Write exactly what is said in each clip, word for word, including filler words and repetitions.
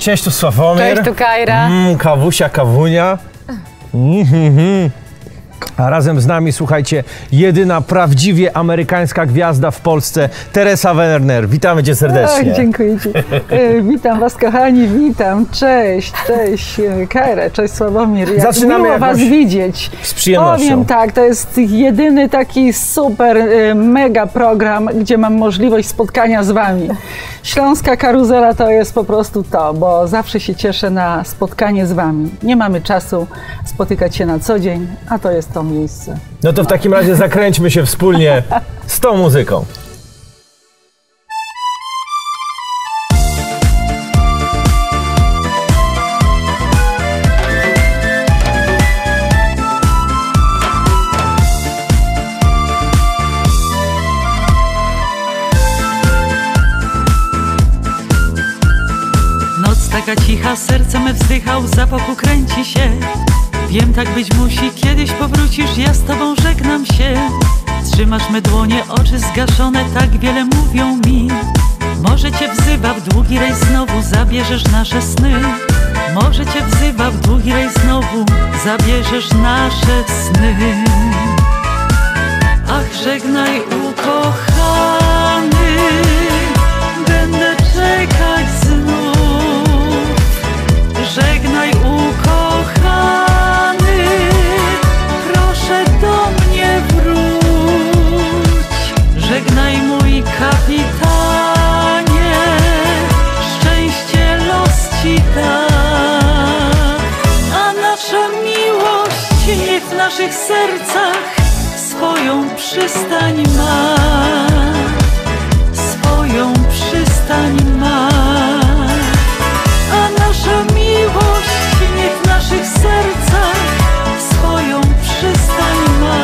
Cześć, tu Sławomir. Cześć, tu Kajra. Mm, kawusia, kawunia. Mm-hmm. A razem z nami, słuchajcie, jedyna prawdziwie amerykańska gwiazda w Polsce, Teresa Werner. Witamy cię serdecznie. Ach, dziękuję ci. E, witam was, kochani, witam. Cześć, cześć Kajra, cześć Sławomir. Jak Zaczynamy miło was widzieć. Z przyjemnością. Powiem tak, to jest jedyny taki super, e, mega program, gdzie mam możliwość spotkania z wami. Śląska Karuzela to jest po prostu to, bo zawsze się cieszę na spotkanie z wami. Nie mamy czasu spotykać się na co dzień, a to jest to miejsce. No to w takim razie zakręćmy się wspólnie z tą muzyką. Noc taka cicha, serce me wzdychał, za boku kręci się. Wiem, tak być musi, kiedyś powrócisz, ja z tobą żegnam się. Trzymasz me dłonie, oczy zgaszone, tak wiele mówią mi. Może cię wzywa w długi rejs znowu, zabierzesz nasze sny. Może cię wzywa w długi rejs znowu, zabierzesz nasze sny. Ach, żegnaj ukochany, będę czekać znów. Żegnaj ukochany, proszę do mnie wróć. Żegnaj mój kapitanie, szczęście los ci da. A nasza miłość niech w naszych sercach swoją przystań ma. Swoją przystań ma. A nasza miłość niech w naszych sercach swoją przystań ma.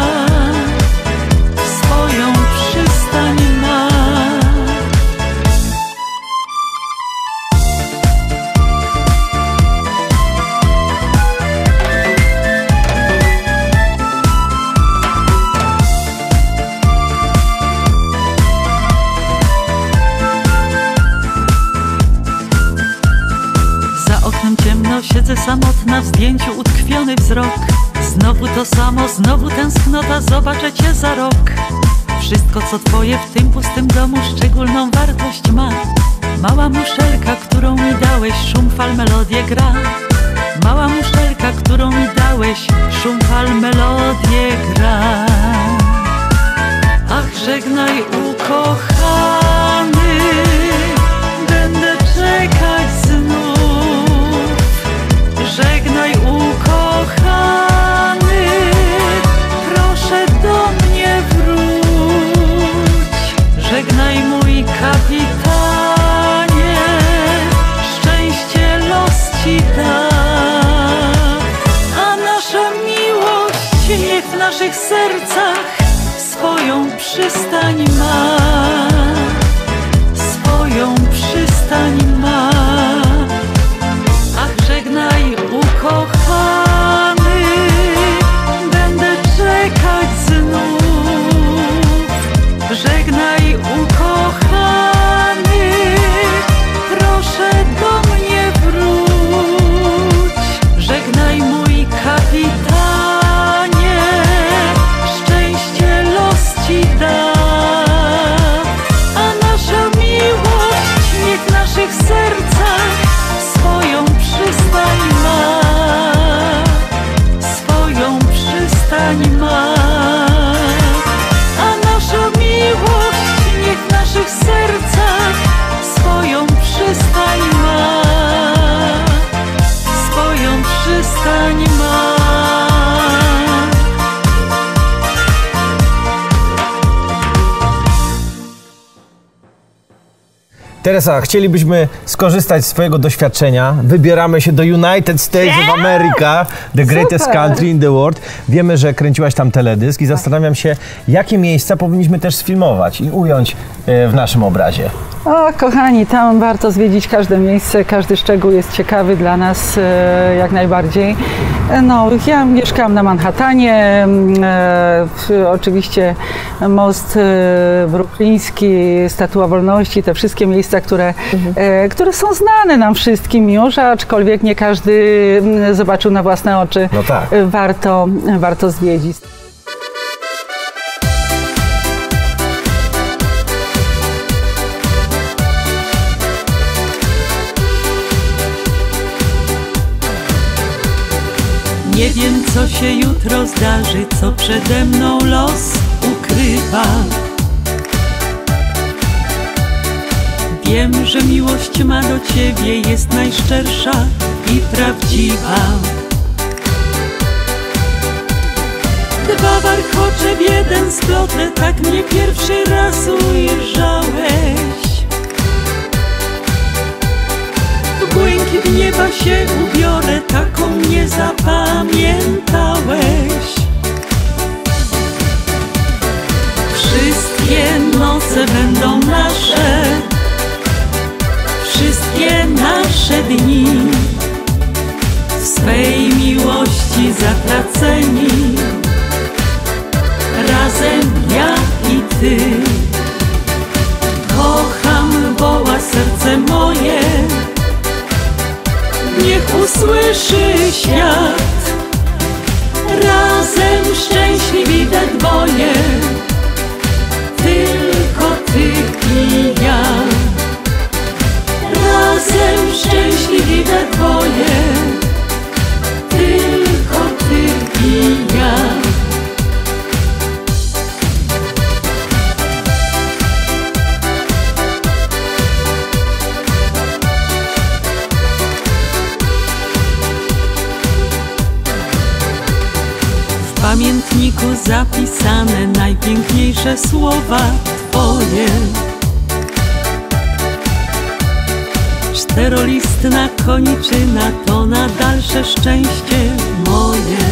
Swoją przystań ma. Za oknem ciemno, siedzę samotna, w zdjęciu utkwiony wzrok. Znowu to samo, znowu tęsknota, zobaczę cię za rok. Wszystko co twoje w tym pustym domu szczególną wartość ma. Mała muszelka, którą mi dałeś, szum fal, melodię gra. Mała muszelka, którą mi dałeś, szum fal, melodię gra. Ach, żegnaj ukochany, będę czekać znów. Żegnaj ukochany, proszę do mnie wróć. Żegnaj mój kapitanie, szczęście los ci da. A nasza miłość niech w naszych sercach swoją przystań ma. Swoją przystań ma. Ach, żegnaj ukochany, będę czekać znów. Żegnaj ukochany, proszę do mnie wróć. Żegnaj mój kapitanie, szczęście los ci da. A nasza miłość niech w naszych sercach swoją przystań ma. Swoją przystań ma. A nasza miłość niech w naszych sercach swoją przystań ma. Swoją przystań ma. Teresa, chcielibyśmy skorzystać z twojego doświadczenia. Wybieramy się do United States of America, the greatest Super. country in the world. Wiemy, że kręciłaś tam teledysk i zastanawiam się, jakie miejsca powinniśmy też sfilmować i ująć e, w naszym obrazie. O, kochani, tam warto zwiedzić każde miejsce, każdy szczegół jest ciekawy dla nas e, jak najbardziej. E, no, ja mieszkam na Manhattanie, e, w, oczywiście most e, brukliński, Statua Wolności, te wszystkie miejsca miejsca, które, mhm. e, które są znane nam wszystkim już, aczkolwiek nie każdy zobaczył na własne oczy. No tak. Warto, warto zwiedzić. Nie wiem, co się jutro zdarzy, co przede mną los ukrywa. Wiem, że miłość ma do ciebie jest najszczersza i prawdziwa. Dwa warchocze w jeden splotę, tak mnie pierwszy raz ujrzałeś. W błękit nieba się ubiorę, taką mnie zapamiętałeś. Wszystkie noce będą nasze, wszystkie nasze dni, w swej miłości zatraceni, razem ja i ty. Kocham, woła serce moje, niech usłyszy świat. Razem szczęśliwi we dwoje, tylko ty i ja. Razem szczęśliwi we dwoje, tylko ty i ja. W pamiętniku zapisane najpiękniejsze słowa twoje. Czterolistna koniczyna to na dalsze szczęście moje.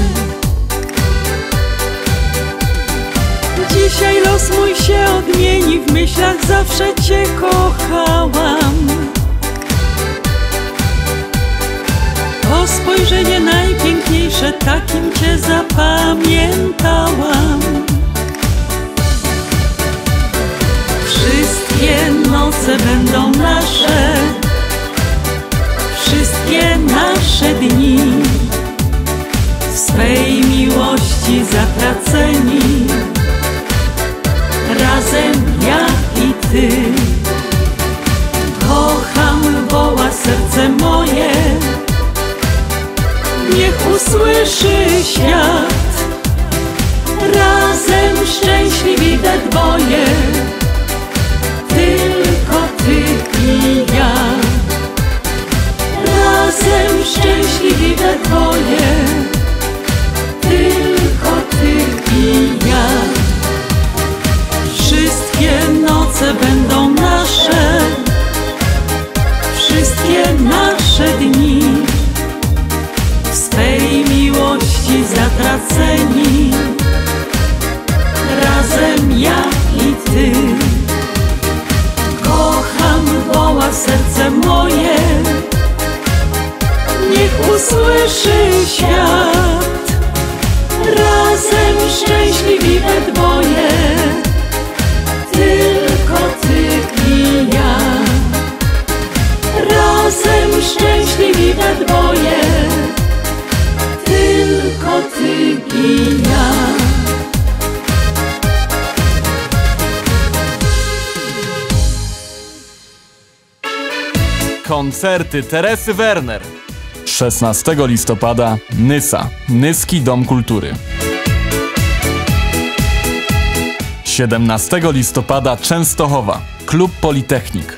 Dzisiaj los mój się odmieni, w myślach zawsze cię kochałam. To spojrzenie najpiękniejsze, takim cię zapamiętałam. Wszystkie noce będą nasze, wszystkie nasze dni, w swej miłości zatraceni, razem ja i ty. Kocham, woła serce moje, niech usłyszy świat. Razem szczęśliwi we dwoje, tylko ty i ja. Razem szczęśliwi we dwoje, tylko ty i ja. Wszystkie noce będą nasze, wszystkie nasze dni, w swej miłości zatraceni, razem ja i ty. Kocham, woła serce moje, niech usłyszy świat. Razem szczęśliwi we dwoje, tylko ty i ja. Razem szczęśliwi we dwoje, tylko ty i ja. Koncerty Teresy Werner. szesnastego listopada Nysa, Nyski Dom Kultury. siedemnastego listopada Częstochowa, Klub Politechnik.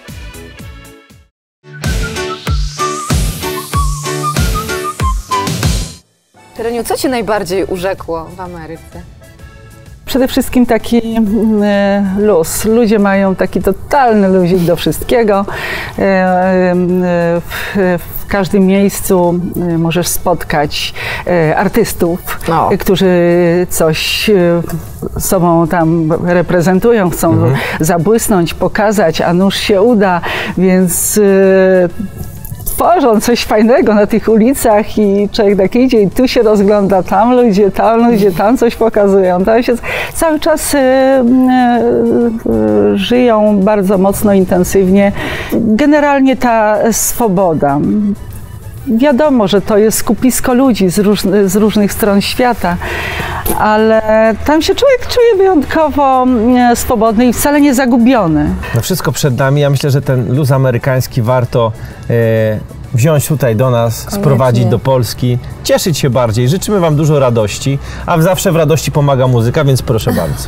Tereniu, co cię najbardziej urzekło w Ameryce? Przede wszystkim taki e, luz. Ludzie mają taki totalny luzik do wszystkiego. E, e, w, w każdym miejscu możesz spotkać e, artystów, no. którzy coś e, sobą tam reprezentują, chcą mhm. zabłysnąć, pokazać, a nuż się uda, więc e, tworzą coś fajnego na tych ulicach i człowiek tak idzie i tu się rozgląda, tam ludzie, tam ludzie, tam coś pokazują. Tam się cały czas e, e, żyją bardzo mocno, intensywnie. Generalnie ta swoboda. Wiadomo, że to jest skupisko ludzi z, róż, z różnych stron świata, ale tam się człowiek czuje wyjątkowo swobodny i wcale nie zagubiony. No wszystko przed nami. Ja myślę, że ten luz amerykański warto e, wziąć tutaj do nas, Koniecznie. sprowadzić do Polski, cieszyć się bardziej. Życzymy Wam dużo radości, a zawsze w radości pomaga muzyka, więc proszę bardzo.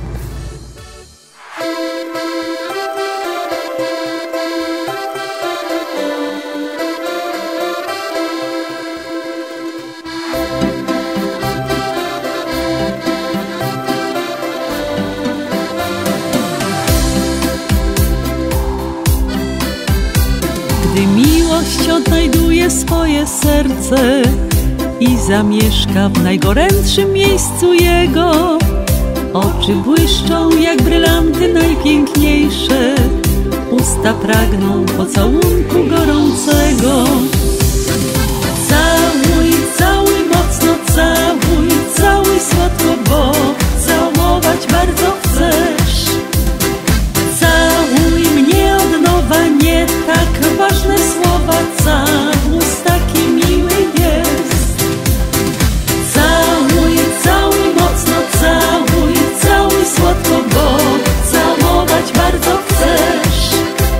Gdy miłość odnajduje swoje serce i zamieszka w najgorętszym miejscu jego, oczy błyszczą jak brylanty najpiękniejsze, usta pragną pocałunku gorącego. Całuj, całuj mocno, całuj, całuj słodko, bo całować bardzo chcesz. Całuj mnie od nowa, nie tak ważne słowa, całus taki miły jest. Całuj, całuj mocno, całuj, całuj słodko, bo całować bardzo chcesz.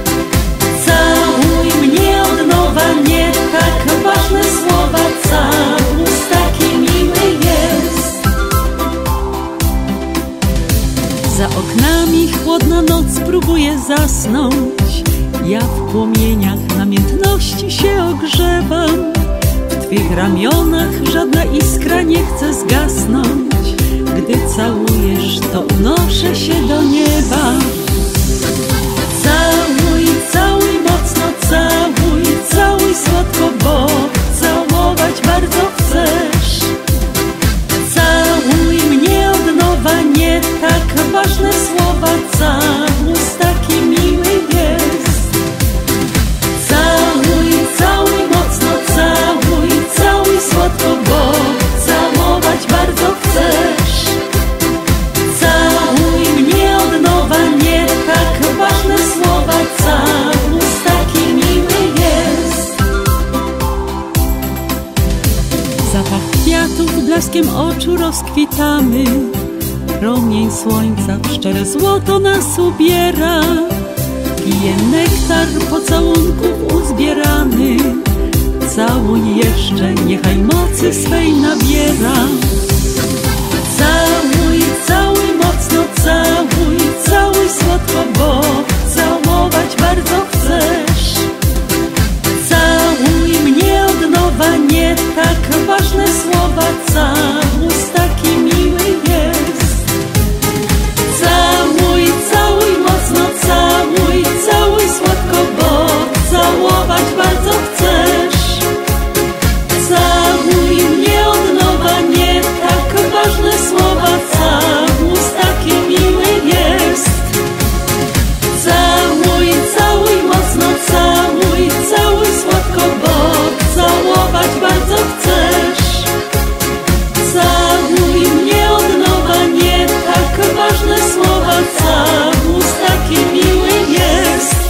Całuj mnie od nowa, nie tak ważne słowa, całus taki miły jest. Za oknami chłodna noc próbuje zasnąć, ja w płomieniach namiętności się ogrzewam. W Twych ramionach żadna iskra nie chce zgasnąć. Gdy całujesz, to unoszę się do nieba. Całuj, całuj mocno, całuj, całuj słodko, bo całować bardzo chcesz. Całuj mnie od nowa, nie tak ważne słowa, całus taki miły jest. Całuj, całuj mocno, całuj, całuj słodko, bo całować bardzo chcesz. Całuj mnie od nowa, nie tak ważne słowa, całus taki miły jest. Zapach kwiatów blaskiem oczu rozkwitamy, promień słońca w szczere złoto nas ubiera. Pije nektar pocałunków uzbierany, całuj jeszcze, niechaj mocy swej nabiera. Całuj, całuj mocno, całuj, całuj słodko, bo całować bardzo chcesz. Całuj mnie od nowa, nie tak ważne słowa, całus taki miły jest. Całuj, całuj mocno, całuj, całuj słodko, bo całować bardzo chcesz. Całuj mnie od nowa, nie tak ważne słowa, całus taki miły jest. Całuj, całuj mocno, całuj, całuj słodko, bo całować bardzo chcesz. Całuj mnie od nowa, nie tak ważne słowa, całus taki miły jest.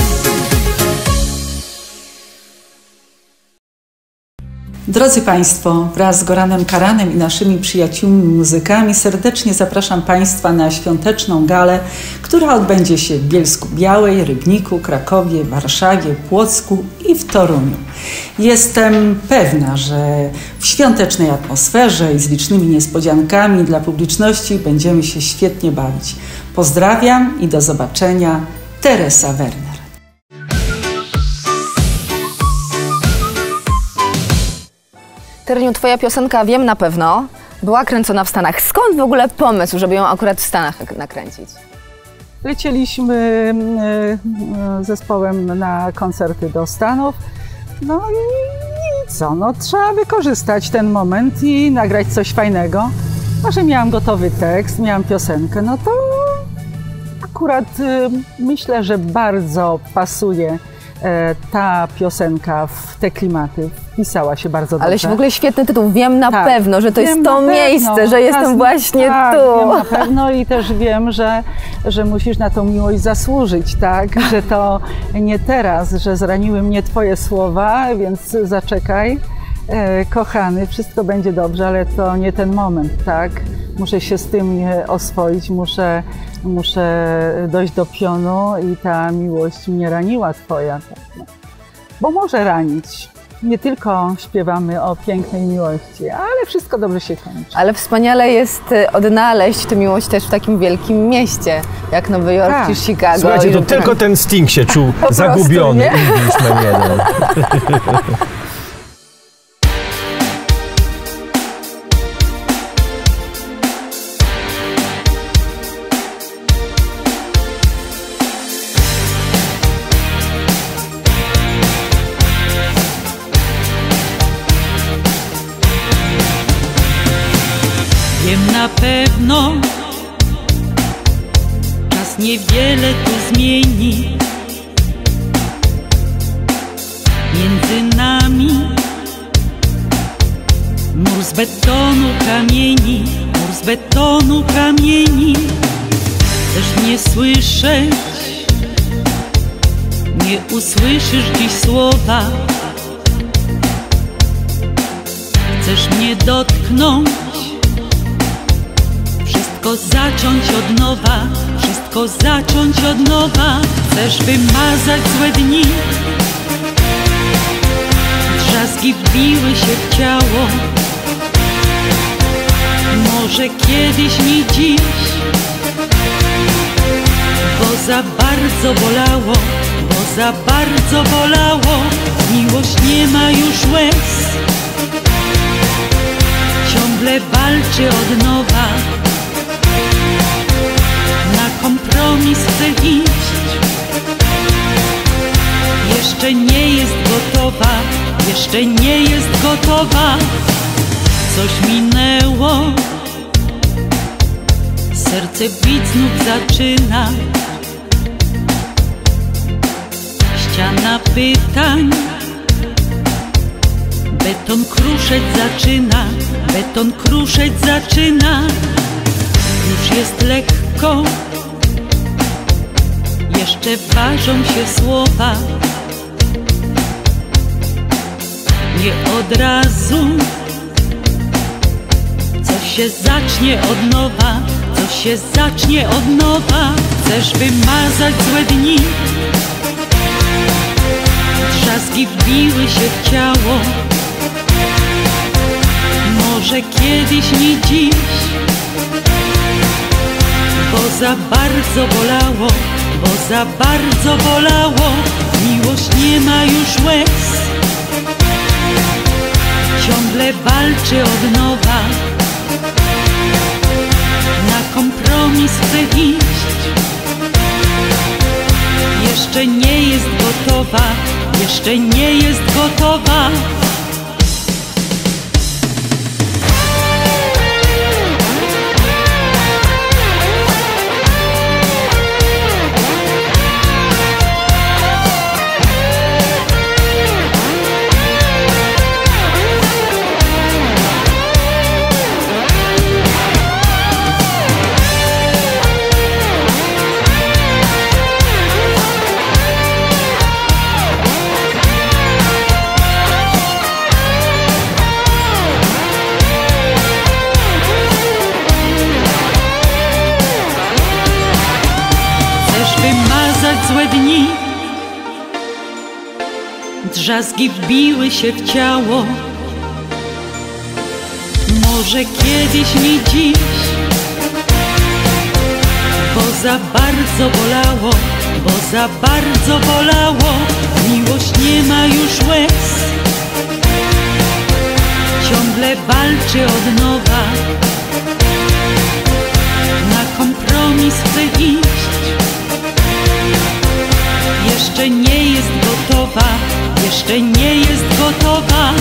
Drodzy Państwo, wraz z Goranem Karanem i naszymi przyjaciółmi muzykami serdecznie zapraszam Państwa na świąteczną galę, która odbędzie się w Bielsku-Białej, Rybniku, Krakowie, Warszawie, Płocku i w Toruniu. Jestem pewna, że w świątecznej atmosferze i z licznymi niespodziankami dla publiczności będziemy się świetnie bawić. Pozdrawiam i do zobaczenia. Teresa Werner. Tereniu, twoja piosenka Wiem na pewno była kręcona w Stanach. Skąd w ogóle pomysł, żeby ją akurat w Stanach nakręcić? Lecieliśmy zespołem na koncerty do Stanów. No i, i co? No, trzeba wykorzystać ten moment i nagrać coś fajnego. A że miałam gotowy tekst, miałam piosenkę, no to akurat myślę, że bardzo pasuje e, ta piosenka w te klimaty wpisała się bardzo dobrze. Ale w ogóle świetny tytuł, wiem na tak. pewno, że to wiem jest to miejsce, pewno. że jestem tak, właśnie tak, tu. Wiem na pewno i też wiem, że, że musisz na tą miłość zasłużyć, tak? Że to nie teraz, że zraniły mnie twoje słowa, więc zaczekaj. E, kochany, wszystko będzie dobrze, ale to nie ten moment, tak? Muszę się z tym oswoić, muszę, muszę dojść do pionu i ta miłość mnie raniła twoja. Tak, no. Bo może ranić. Nie tylko śpiewamy o pięknej miłości, ale wszystko dobrze się kończy. Ale wspaniale jest odnaleźć tę miłość też w takim wielkim mieście, jak Nowy Jork tak. czy Chicago. Słuchajcie, to tylko ten Sting się czuł Po zagubiony. prostu, Englishman jeden. Wiem na pewno, czas niewiele tu zmieni. Między nami mur z betonu kamieni, mur z betonu kamieni. Chcesz mnie słyszeć, nie usłyszysz dziś słowa. Chcesz mnie dotknąć, wszystko zacząć od nowa, wszystko zacząć od nowa. Chcesz wymazać złe dni, drzazgi wbiły się w ciało. Może kiedyś, nie dziś, bo za bardzo bolało, bo za bardzo bolało. Miłość nie ma już łez, ciągle walczy od nowa. Na kompromis chcę iść, jeszcze nie jest gotowa, jeszcze nie jest gotowa. Coś minęło, serce bić znów zaczyna. Ściana pytań, beton kruszeć zaczyna, beton kruszeć zaczyna. Już jest lekko, jeszcze ważą się słowa. Nie od razu, coś się zacznie od nowa, coś się zacznie od nowa. Chcesz wymazać złe dni, drzazgi wbiły się w ciało. Może kiedyś, nie dziś, bo za bardzo bolało, bo za bardzo bolało. Miłość nie ma już łez, ciągle walczy od nowa. Na kompromis chcę iść, jeszcze nie jest gotowa, jeszcze nie jest gotowa. Złe dni, drzazgi wbiły się w ciało. Może kiedyś, nie dziś, bo za bardzo bolało, bo za bardzo bolało. Miłość nie ma już łez, ciągle walczy od nowa. Na kompromis chcę iść, jeszcze nie jest gotowa, jeszcze nie jest gotowa.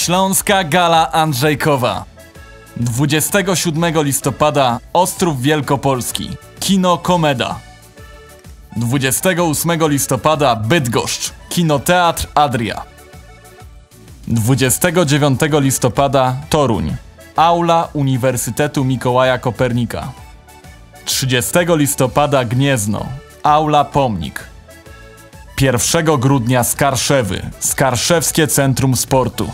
Śląska Gala Andrzejkowa. dwudziestego siódmego listopada Ostrów Wielkopolski. Kino Komeda. dwudziestego ósmego listopada Bydgoszcz. Kinoteatr Adria. dwudziestego dziewiątego listopada Toruń. Aula Uniwersytetu Mikołaja Kopernika. trzydziestego listopada Gniezno. Aula Pomnik. pierwszego grudnia Skarszewy. Skarszewskie Centrum Sportu.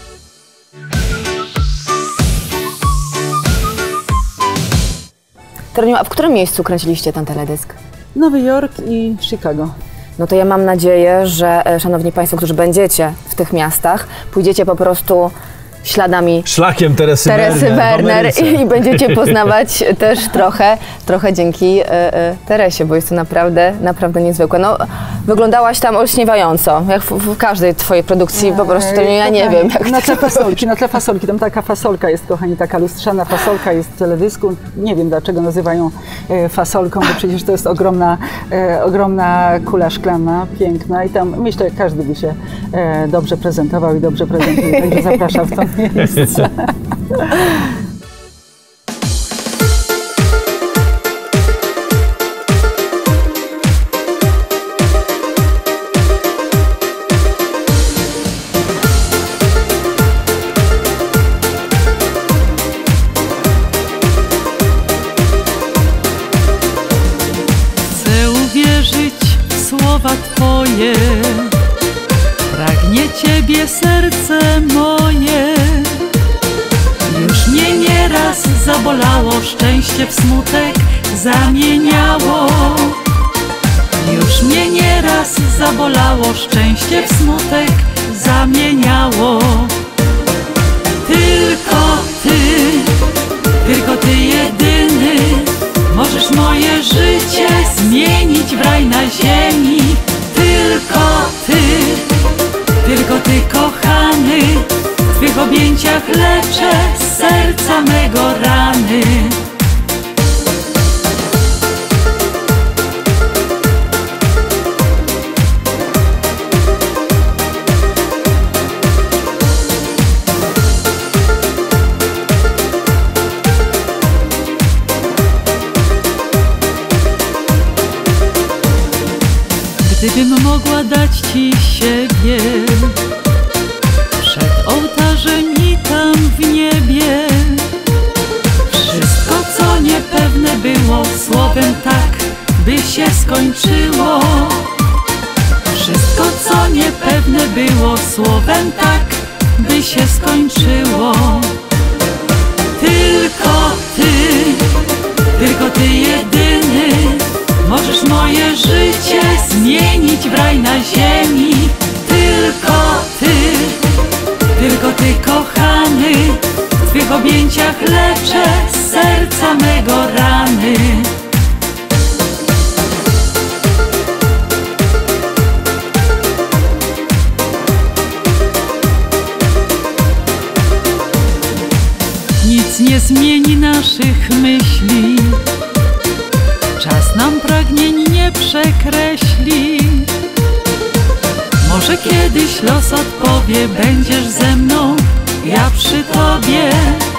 Tereniu, a w którym miejscu kręciliście ten teledysk? Nowy Jork i Chicago. No to ja mam nadzieję, że e, szanowni państwo, którzy będziecie w tych miastach, pójdziecie po prostu śladami Szlakiem Teresy, Teresy Werner, Werner i, i będziecie poznawać też trochę, trochę dzięki e, e, Teresie, bo jest to naprawdę, naprawdę niezwykłe. No, wyglądałaś tam olśniewająco, jak w, w każdej twojej produkcji, po prostu to nie, ja nie wiem. Jak na tle fasolki, na tle fasolki, tam taka fasolka jest, kochani, taka lustrzana fasolka jest w teledysku. Nie wiem, dlaczego nazywają e, fasolką, bo przecież to jest ogromna, e, ogromna kula szklana, piękna i tam myślę, że każdy by się e, dobrze prezentował i dobrze prezentuje, także zapraszam w to miejsce. Chcę uwierzyć w słowa Twoje, pragnie Ciebie serce moje. Już mnie nieraz zabolało, szczęście w smutek zamieniało. Już mnie nieraz zabolało, szczęście w smutek zamieniało. Tylko Ty, tylko Ty jedyny możesz moje życie zmienić w raj na ziemi. Tylko Ty, tylko Ty kochany, w Twych objęciach leczę z serca mego rany. Gdybym mogła dać Ci siebie przed ołtarzem i tam w niebie, wszystko co niepewne było, słowem tak by się skończyło. Wszystko co niepewne było, słowem tak by się skończyło. Tylko Ty, tylko Ty jedyny możesz moje życie zmienić w raj na ziemi. Tylko Ty, tylko Ty kochany, w Twych objęciach leczę z serca mego rany. Nic nie zmieni naszych myśli, czas nam pragnień nie przekreśli. Może kiedyś los odpowie, będziesz ze mną, ja przy Tobie.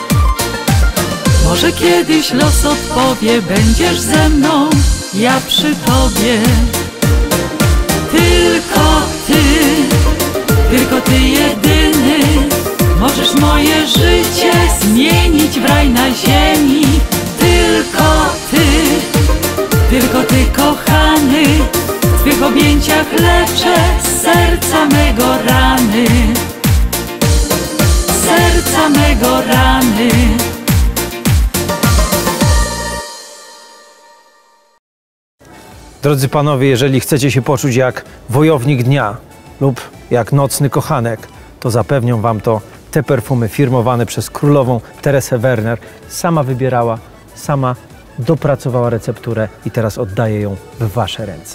Może kiedyś los odpowie, będziesz ze mną, ja przy Tobie. Tylko Ty, tylko Ty jedyny możesz moje życie zmienić w raj na ziemi. Tylko Ty, tylko Ty kochany, w Twych objęciach leczę z serca mego rany. Z serca mego rany. Drodzy panowie, jeżeli chcecie się poczuć jak wojownik dnia lub jak nocny kochanek, to zapewnią wam to te perfumy firmowane przez królową Teresę Werner. Sama wybierała, sama dopracowała recepturę i teraz oddaje ją w wasze ręce.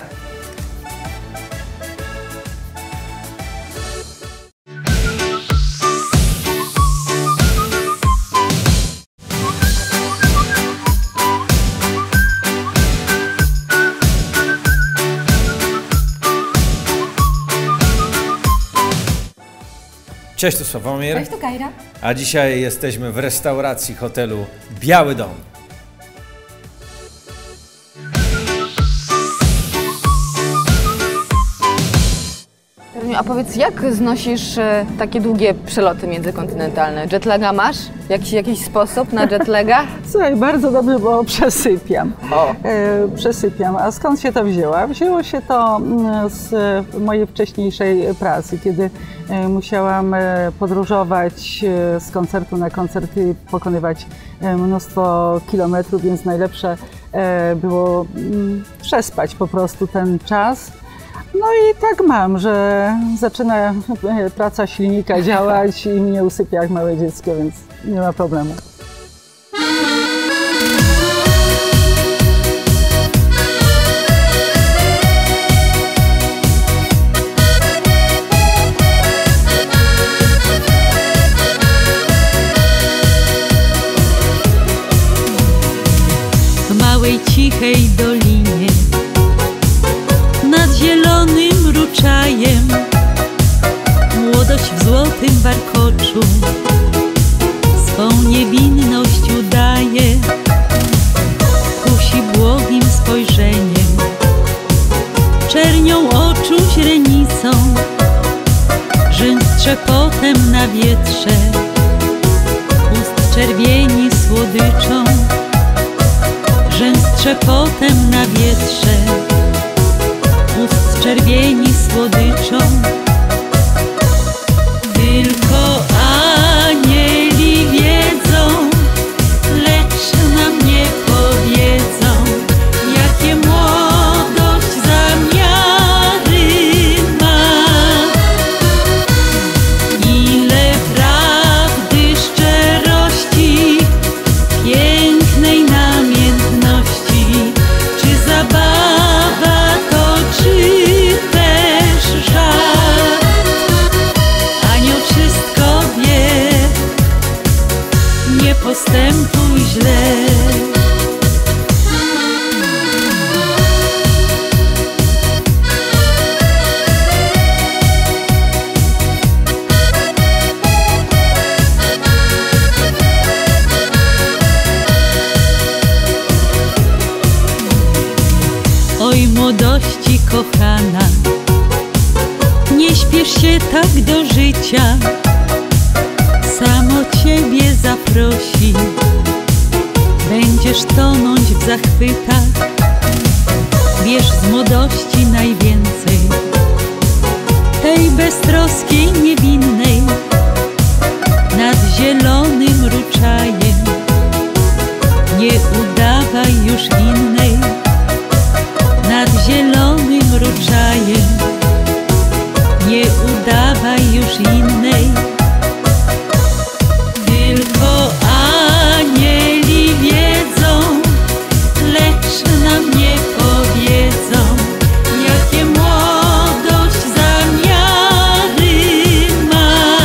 Cześć, tu Sławomir. Cześć, tu Kajra. A dzisiaj jesteśmy w restauracji hotelu Biały Dom. A powiedz, jak znosisz e, takie długie przeloty międzykontynentalne? Jetlaga masz? Jakiś, jakiś sposób na jetlaga? Słuchaj, bardzo dobrze, bo przesypiam. O. E, przesypiam. A skąd się to wzięło? Wzięło się to z mojej wcześniejszej pracy, kiedy e, musiałam e, podróżować e, z koncertu na koncert i pokonywać e, mnóstwo kilometrów, więc najlepsze e, było m, przespać po prostu ten czas. No i tak mam, że zaczyna praca silnika działać i mnie usypia jak małe dziecko, więc nie ma problemu. W małej, cichej dolinie nad zielonym ruczajem młodość w złotym warkoczu swą niewinność udaje, kusi błogim spojrzeniem, czernią oczu źrenicą, rzęs trzepotem na wietrze, ust czerwieni słodyczą, rzęs trzepotem na wietrze, ust czerwieni słodyczą. Tylko anieli wiedzą, lecz nam nie powiedzą, jakie młodość zamiary ma. Ile prawdy, szczerości, pięknej namiętności, czy zabawa to, czy też żal. Anioł wszystko wie, nie postępuj źle. Oj, młodości kochana, nie śpiesz się tak do życia, samo ciebie zaprosi, będziesz tonąć w zachwytach, bierz z młodości najwięcej, tej beztroskiej, niewinnej, nad zielonym ruczajem, nie udawaj już innej, nad zielonym ruczajem, nie udawaj już innej. Tylko anieli wiedzą, lecz nam nie powiedzą, jakie młodość zamiary ma.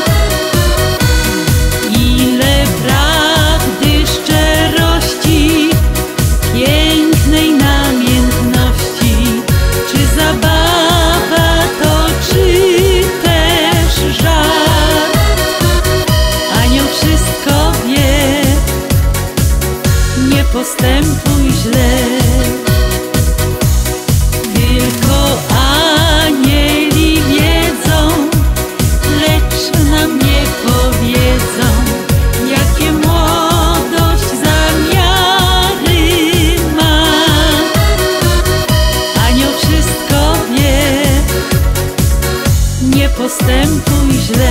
Ile prawdy, szczerości, pięknej namiętności, czy zabawa to, czy też żal. Anioł wszystko wie, nie postępuj źle. Tylko anieli wiedzą, lecz nam nie powiedzą, jakie młodość zamiary ma. Anioł wszystko wie, nie postępuj źle.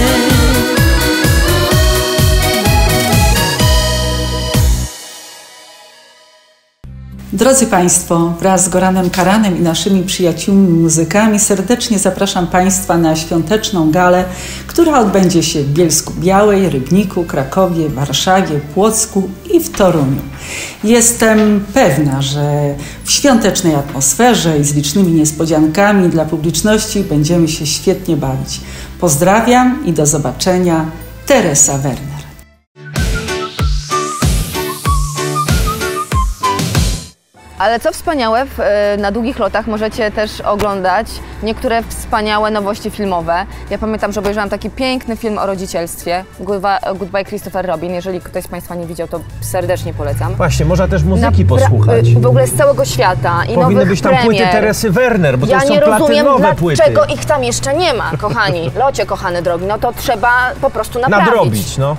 Drodzy Państwo, wraz z Goranem Karanem i naszymi przyjaciółmi muzykami serdecznie zapraszam Państwa na świąteczną galę, która odbędzie się w Bielsku-Białej, Rybniku, Krakowie, Warszawie, Płocku i w Toruniu. Jestem pewna, że w świątecznej atmosferze i z licznymi niespodziankami dla publiczności będziemy się świetnie bawić. Pozdrawiam i do zobaczenia. Teresa Werner. A Ale co wspaniałe, w, na Długich Lotach możecie też oglądać niektóre wspaniałe nowości filmowe. Ja pamiętam, że obejrzałam taki piękny film o rodzicielstwie, Goodbye Christopher Robin. Jeżeli ktoś z Państwa nie widział, to serdecznie polecam. Właśnie, można też muzyki Napra- posłuchać. W ogóle z całego świata i Powinny nowych być tam premier. płyty Teresy Werner, bo Ja to są nie rozumiem, platynowe płyty. dlaczego ich tam jeszcze nie ma, kochani. Locie, kochany drogi, no to trzeba po prostu naprawić. Nadrobić, no.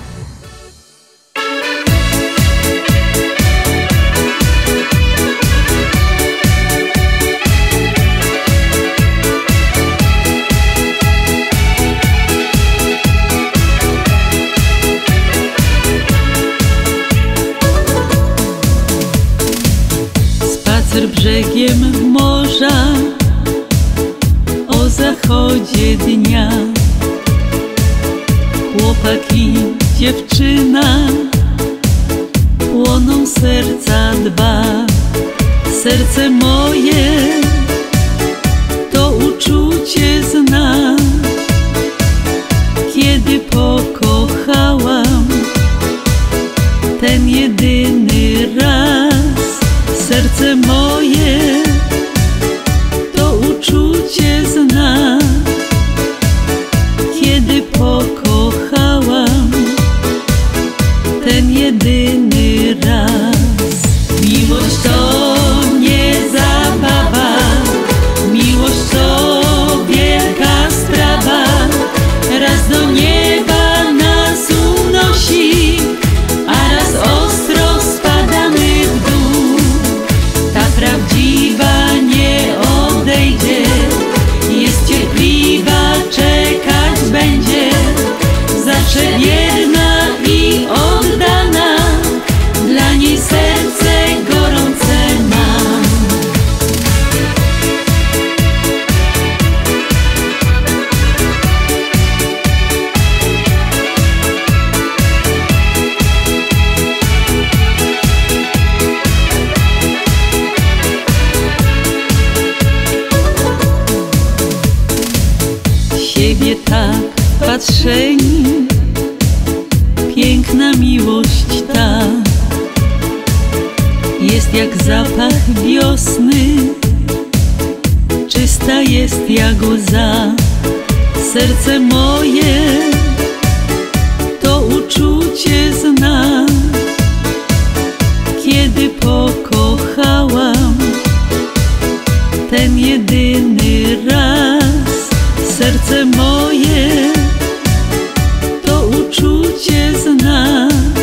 Spacer brzegiem morza o zachodzie dnia. Chłopak i dziewczyna płoną serca dwa. Serce moje to uczucie zna. Kiedy pokochałam ten jedyny raz, serce moje to uczucie zna. Kiedy pokochałam ten jedyny raz. Miłość to nie zabawa, miłość to wielka sprawa. Raz do nieba nas unosi, a raz ostro spadamy w dół. Ta prawdziwa nie odejdzie, jest cierpliwa, czekać będzie. Zawsze wierna i oddana, dla niej serce gorące mam. Siebie tak patrzeni, piękna miłość ta jest jak zapach wiosny, czysta jest jak łza. Serce moje to uczucie zna. Kiedy pokochałam ten jedyny raz, serce moje to uczucie zna.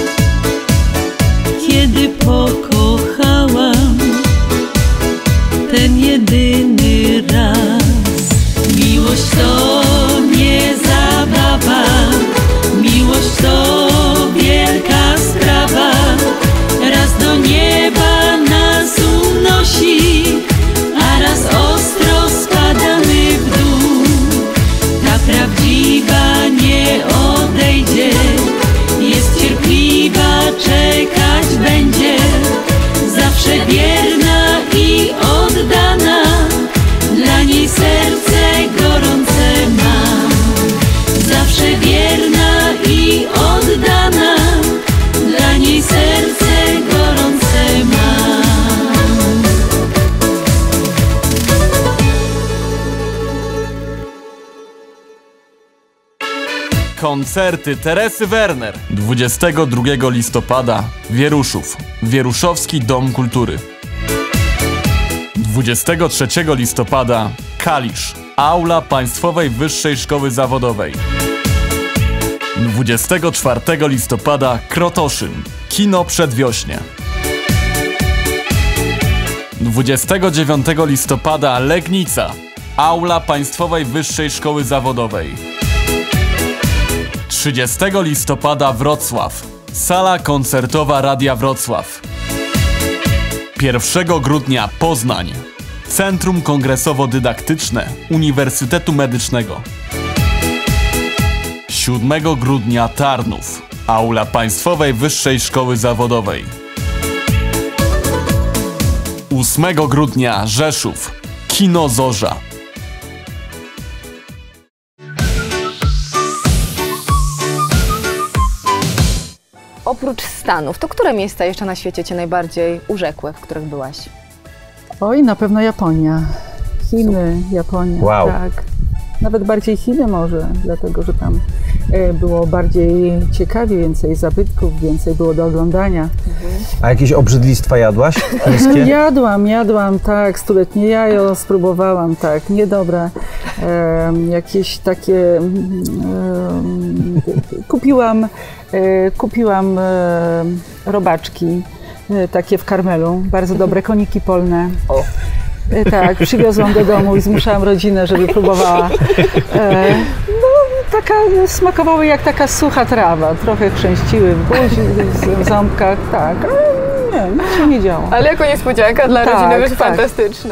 Kiedy pokochałam ten jedyny raz. Miłość to nie zabawa, miłość to wielka sprawa. Raz do nieba nas unosi, a raz ostro spadamy w dół. Ta prawdziwa nie odejdzie, jest cierpliwa, czekać będzie. Zawsze wierna i oddana, dla niej serce gorące mam. Zawsze wierna i oddana, dla niej serce gorące mam. Koncerty Teresy Werner. dwudziestego drugiego listopada Wieruszów, Wieruszowski Dom Kultury. dwudziestego trzeciego listopada Kalisz, Aula Państwowej Wyższej Szkoły Zawodowej. dwudziestego czwartego listopada Krotoszyn, Kino Przedwiośnie. dwudziestego dziewiątego listopada Legnica, Aula Państwowej Wyższej Szkoły Zawodowej. trzydziestego listopada Wrocław, Sala Koncertowa Radia Wrocław. pierwszego grudnia Poznań, Centrum Kongresowo-Dydaktyczne Uniwersytetu Medycznego. siódmego grudnia Tarnów, Aula Państwowej Wyższej Szkoły Zawodowej. ósmego grudnia Rzeszów, Kino Zorza. oprócz Stanów, to które miejsca jeszcze na świecie Cię najbardziej urzekły, w których byłaś? Oj, na pewno Japonia. Chiny, Japonia, Wow. tak. Nawet bardziej Chiny może, dlatego że tam e, było bardziej ciekawie, więcej zabytków, więcej było do oglądania. A jakieś obrzydlistwa jadłaś chińskie? Jadłam, jadłam, tak, stuletnie jajo spróbowałam, tak, niedobre. E, jakieś takie... E, kupiłam e, kupiłam e, robaczki, e, takie w karmelu, bardzo dobre, koniki polne. O. E, tak, przywiozłam do domu i zmuszałam rodzinę, żeby próbowała. E, no, taka, smakowały jak taka sucha trawa, trochę chrzęściły w buzi, w ząbkach, tak, ale nie, nic się nie działo. Ale jako niespodzianka dla Tak, rodziny będzie tak. fantastyczne.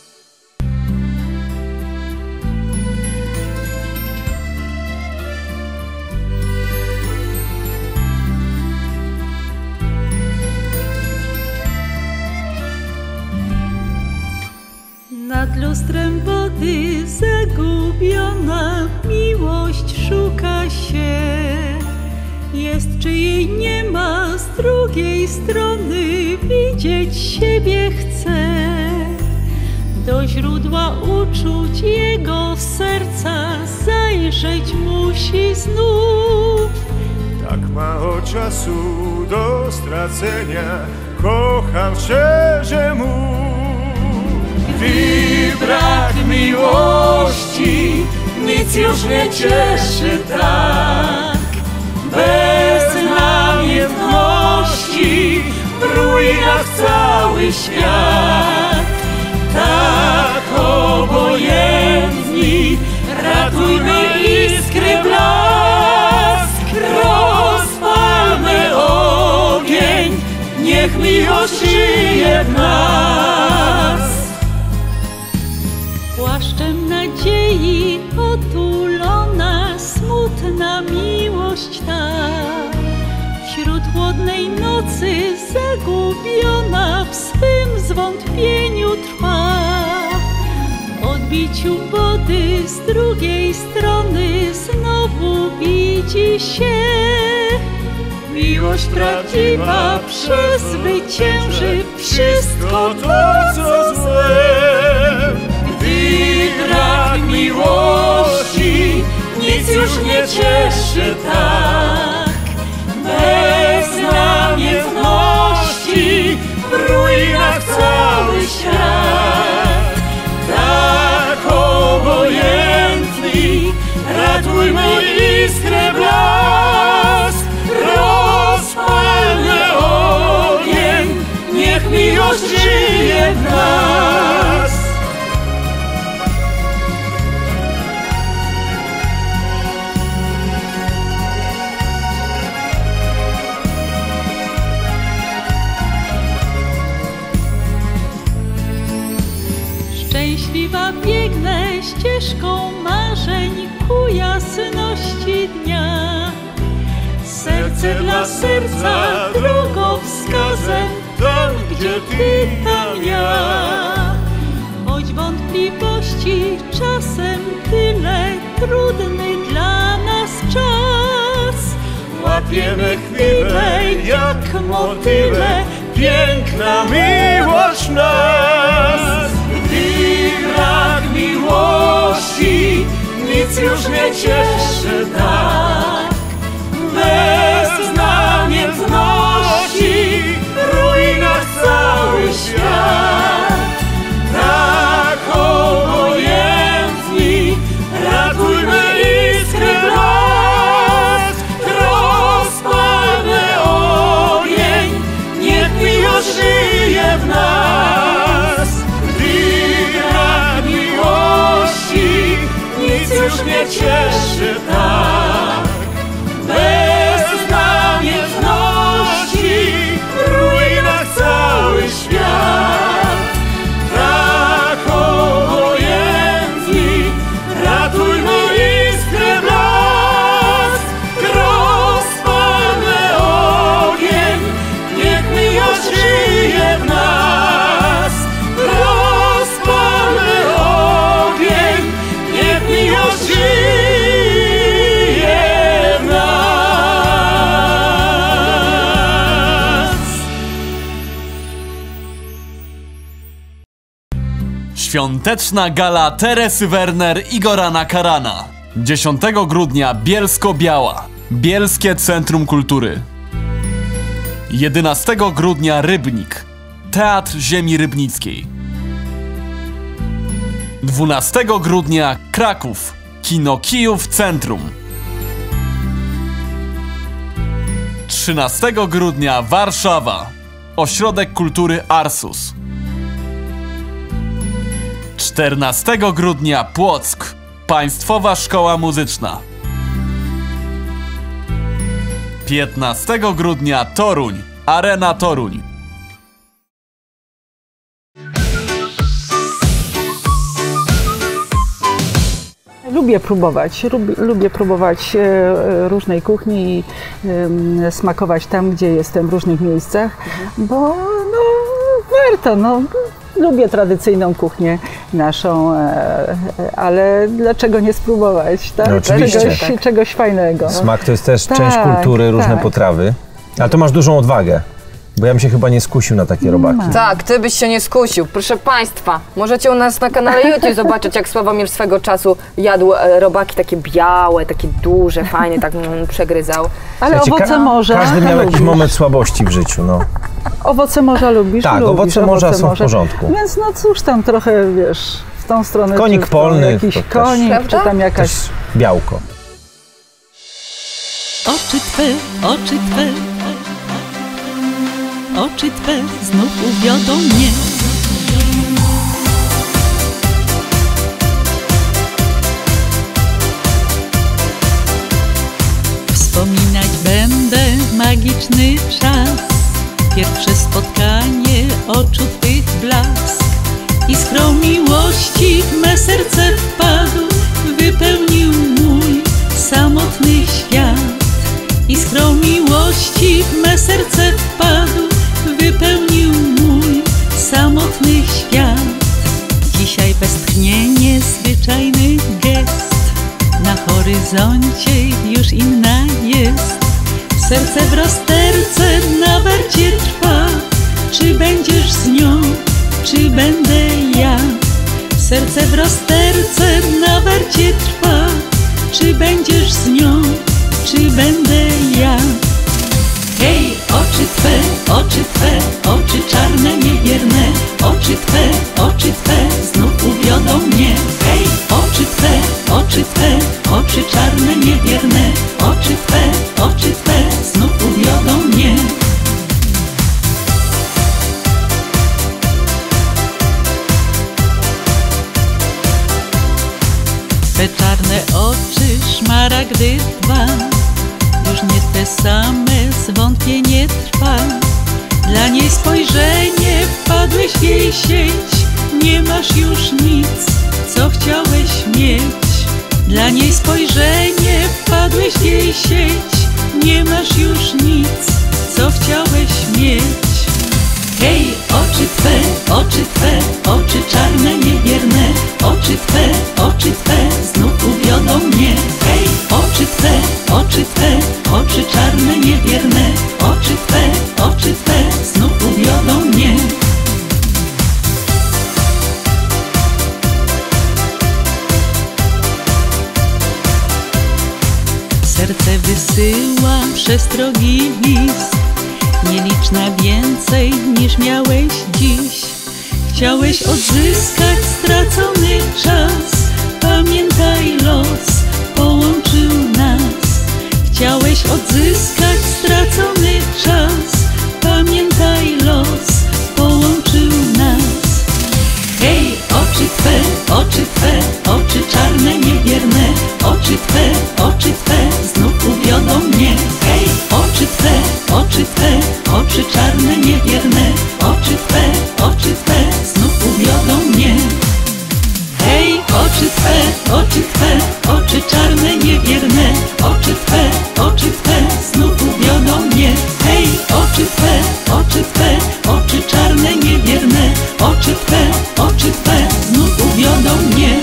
Nad lustrem wody zagubiona miłość szuka się. Jest, czy jej nie ma, z drugiej strony widzieć siebie chce. Do źródła uczuć jego serca zajrzeć musi znów. Tak mało czasu do stracenia, kocham szczerze mu. Gdy brak miłości nic już nie cieszy tak. Bez namiętności w ruinach cały świat. Tak obojętni, ratujmy iskry blask. Rozpalmy ogień, niech miłość żyje w nas. Płaszczem nadziei otulona, smutna miłość ta. Wśród chłodnej nocy zagubiona w swym zwątpieniu trwa. W odbiciu wody z drugiej strony znowu widzi się. Miłość prawdziwa przezwycięży wszystko to, co złe. Gdy brak miłości nic już nie cieszy tak. Bez namiętności w ruinach cały świat. Tak obojętni, ratujmy iskrę blask. Rozpalmy ogień, niech miłość żyje w nas. Szczęśliwa biegnę ścieżką marzeń ku jasności dnia. Serce dla serca drogowskazem, tam gdzie ty, tam ja. Choć wątpliwości czasem tyle, trudny dla nas czas. Łapiemy chwilę jak motyle, piękna miłość nas. Gdy brak miłości nic już nie cieszy tak. Bez namiętności w ruinach cały świat. Tak obojętni, ratujmy iskry blask. Rozpalmy ogień, niech miłość żyje w nas. Gdy brak miłości nic już nie cieszy tak. Bez namiętności w ruinach cały świat. Tak obojętni, ratujmy iskry blask. Rozpalmy ogień, niech miłość żyje w nas. Rozpalmy ogień, niech miłość żyje. Świąteczna gala Teresy Werner i Gorana Karana. dziesiątego grudnia Bielsko-Biała. Bielskie Centrum Kultury. jedenastego grudnia Rybnik. Teatr Ziemi Rybnickiej. dwunastego grudnia Kraków. Kino Kijów Centrum. trzynastego grudnia Warszawa. Ośrodek Kultury Arsus. czternastego grudnia Płock. Państwowa Szkoła Muzyczna. piętnastego grudnia Toruń. Arena Toruń. Lubię próbować, lubię, lubię próbować e, różnej kuchni i e, smakować tam, gdzie jestem, w różnych miejscach, bo no, warto, no, lubię tradycyjną kuchnię naszą, e, ale dlaczego nie spróbować, tak? No, oczywiście. Czegoś, Tak. czegoś fajnego. Smak to jest też Tak, część kultury, różne tak. potrawy. Ale to masz dużą odwagę, bo ja bym się chyba nie skusił na takie robaki. Tak, ty byś się nie skusił. Proszę Państwa, możecie u nas na kanale YouTube zobaczyć, jak Sławomir swego czasu jadł e, robaki takie białe, takie duże, fajnie, tak mm, przegryzał. Ale Słuchajcie, owoce ka- morza Każdy miał jakiś lubisz. moment słabości w życiu, no. Owoce morza lubisz? Tak, lubisz, owoce morza są w porządku. Więc no cóż tam trochę, wiesz, w tą stronę. Konik czy w tą, polny, Jakiś to też- konik, Prawda? czy tam jakaś... Też białko. Oczy Twe, oczy Twe, oczy Twe znów uwiodą mnie. Wspominać będę magiczny czas, pierwsze spotkanie, oczu Twych blask. Iskrą miłości w me serce wpadł, wypełnił mój samotny świat. Iskrą miłości w me serce wpadł, wypełnił mój samotny świat. Dzisiaj westchnienie, zwyczajny gest, na horyzoncie już inna jest. Serce w rozterce na warcie trwa, czy będziesz z nią, czy będę ja? Serce w rozterce na warcie trwa, czy będziesz z nią, czy będę ja? Hej, oczy Twe, oczy Twe, oczy czarne, niewierne, oczy Twe, oczy Twe, znów uwiodą mnie. Hej, oczy Twe, oczy Twe, oczy czarne, niewierne, oczy Twe, oczy Twe, znów uwiodą mnie. Te czarne oczy, szmaragdy dwa, już nie te same, zwątpienie trwa. Dla niej spojrzenie, wpadłeś w jej sieć, nie masz już nic, co chciałeś mieć. Dla niej spojrzenie, wpadłeś w jej sieć, nie masz już nic, co chciałeś mieć. Hej, oczy Twe, oczy Twe, oczy czarne, niewierne, oczy Twe, oczy Twe, znów uwiodą mnie. Hej, oczy Twe, oczy Twe, oczy czarne, niewierne, oczy Twe, oczy Twe, znów uwiodą mnie. Serce wysyła przestrogi list, nieliczna więcej niż miałeś dziś. Chciałeś odzyskać stracony czas, pamiętaj, los połączył nas. Chciałeś odzyskać stracony czas, pamiętaj, los połączył nas. Hej, oczy Twe, oczy Twe, oczy czarne, niewierne, oczy Twe, oczy Twe, znów uwiodą mnie. Hej, oczy Twe, oczy Twe, oczy czarne, niewierne, oczy Twe, oczy Twe, znów uwiodą mnie. Hej, oczy Twe, oczy Twe, oczy czarne, niewierne, oczy Twe, oczy Twe, znów uwiodą mnie. Hej, oczy Twe, oczy Twe, oczy czarne, niewierne, oczy Twe, oczy Twe, znów uwiodą mnie.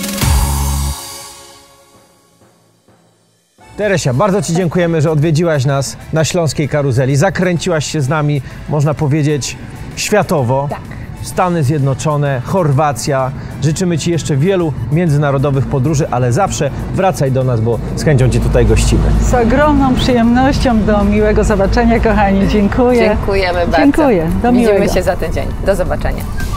Teresia, bardzo Ci dziękujemy, że odwiedziłaś nas na Śląskiej Karuzeli. Zakręciłaś się z nami, można powiedzieć, światowo. Tak. Stany Zjednoczone, Chorwacja. Życzymy Ci jeszcze wielu międzynarodowych podróży, ale zawsze wracaj do nas, bo z chęcią Cię tutaj gościmy. Z ogromną przyjemnością. Do miłego zobaczenia, kochani. Dziękuję. Dziękujemy bardzo. Dziękuję. Do Widzimy miłego. się za tydzień. Do zobaczenia.